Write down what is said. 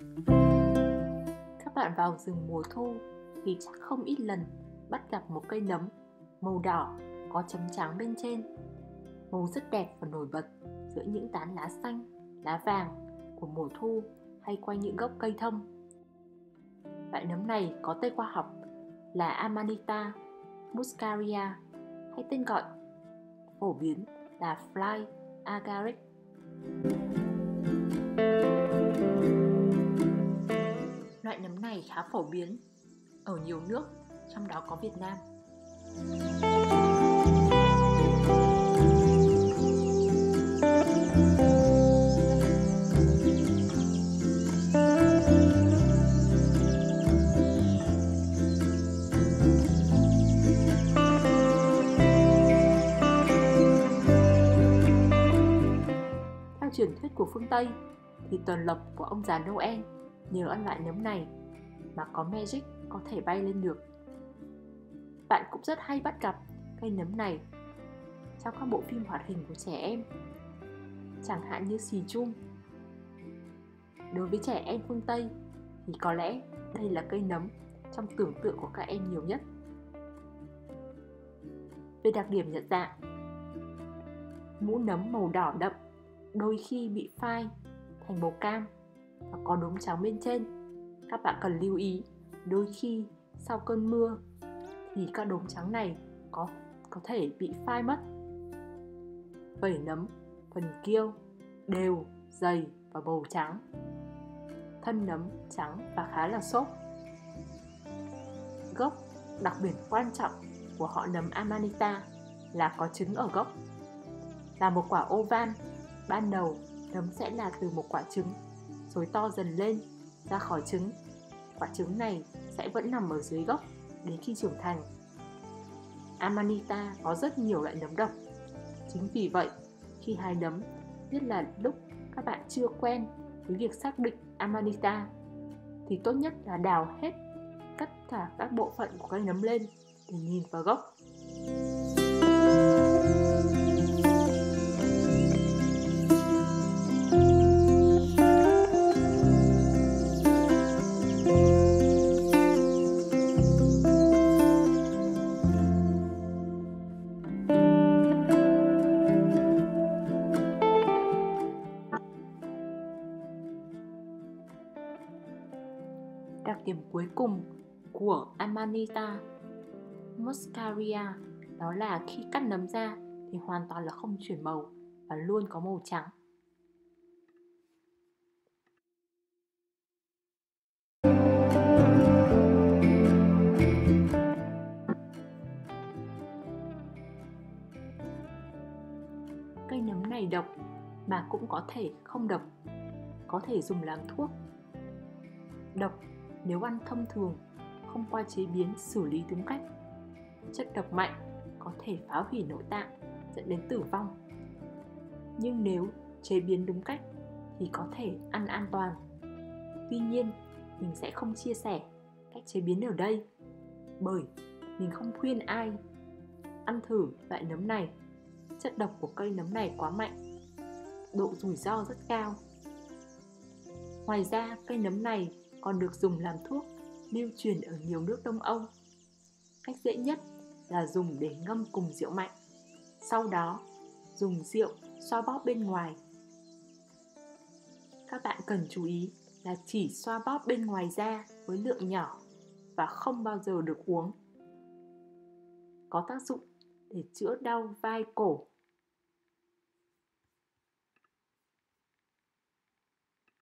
Các bạn vào rừng mùa thu thì chắc không ít lần bắt gặp một cây nấm màu đỏ có chấm trắng bên trên. Màu rất đẹp và nổi bật giữa những tán lá xanh, lá vàng của mùa thu hay quanh những gốc cây thông. Loại nấm này có tên khoa học là Amanita muscaria hay tên gọi phổ biến là Fly agaric. Loại nấm này khá phổ biến ở nhiều nước, trong đó có Việt Nam. Theo truyền thuyết của phương Tây thì tuần lộc của ông già Noel nhờ ăn loại nấm này mà có magic có thể bay lên được. Bạn cũng rất hay bắt gặp cây nấm này trong các bộ phim hoạt hình của trẻ em, chẳng hạn như Xì Chum. Đối với trẻ em phương Tây thì có lẽ đây là cây nấm trong tưởng tượng của các em nhiều nhất. Về đặc điểm nhận dạng, mũ nấm màu đỏ đậm đôi khi bị phai thành màu cam và có đốm trắng bên trên. Các bạn cần lưu ý, đôi khi sau cơn mưa thì các đốm trắng này có thể bị phai mất. Vảy nấm phần kiêu đều, dày và màu trắng. Thân nấm trắng và khá là xốp. Gốc, đặc biệt quan trọng của họ nấm Amanita là có trứng ở gốc. Là một quả oval, ban đầu nấm sẽ là từ một quả trứng rồi to dần lên ra khỏi trứng. Quả trứng này sẽ vẫn nằm ở dưới gốc đến khi trưởng thành. Amanita có rất nhiều loại nấm độc. Chính vì vậy, khi hái nấm, nhất là lúc các bạn chưa quen với việc xác định Amanita, thì tốt nhất là đào hết tất cả các bộ phận của cây nấm lên để nhìn vào gốc. Đặc điểm cuối cùng của Amanita muscaria đó là khi cắt nấm ra thì hoàn toàn là không chuyển màu và luôn có màu trắng. Cây nấm này độc mà cũng có thể không độc, có thể dùng làm thuốc. Độc nếu ăn thông thường, không qua chế biến xử lý đúng cách. Chất độc mạnh có thể phá hủy nội tạng dẫn đến tử vong. Nhưng nếu chế biến đúng cách thì có thể ăn an toàn. Tuy nhiên, mình sẽ không chia sẻ cách chế biến ở đây, bởi mình không khuyên ai ăn thử loại nấm này. Chất độc của cây nấm này quá mạnh, độ rủi ro rất cao. Ngoài ra, cây nấm này còn được dùng làm thuốc lưu truyền ở nhiều nước Đông Âu. Cách dễ nhất là dùng để ngâm cùng rượu mạnh, sau đó dùng rượu xoa bóp bên ngoài. Các bạn cần chú ý là chỉ xoa bóp bên ngoài da với lượng nhỏ và không bao giờ được uống. Có tác dụng để chữa đau vai cổ